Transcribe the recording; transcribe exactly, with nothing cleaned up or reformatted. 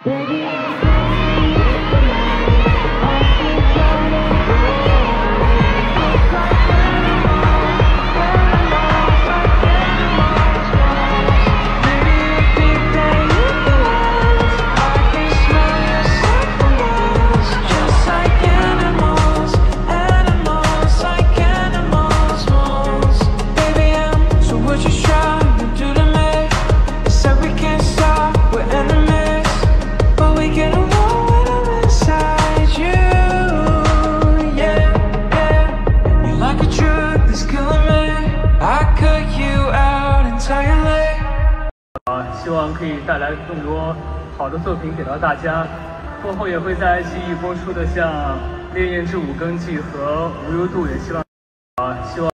啊，希望可以带来更多好的作品给到大家。过后也会在爱奇艺播出的像《烈焰之五更季》和《无忧渡》，也希望啊，希望。